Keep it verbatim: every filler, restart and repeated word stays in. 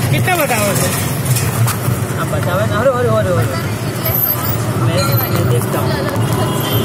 कितना बताओ थे? आप बताओ ना। अरे अरे अरे मैं देखता हूँ।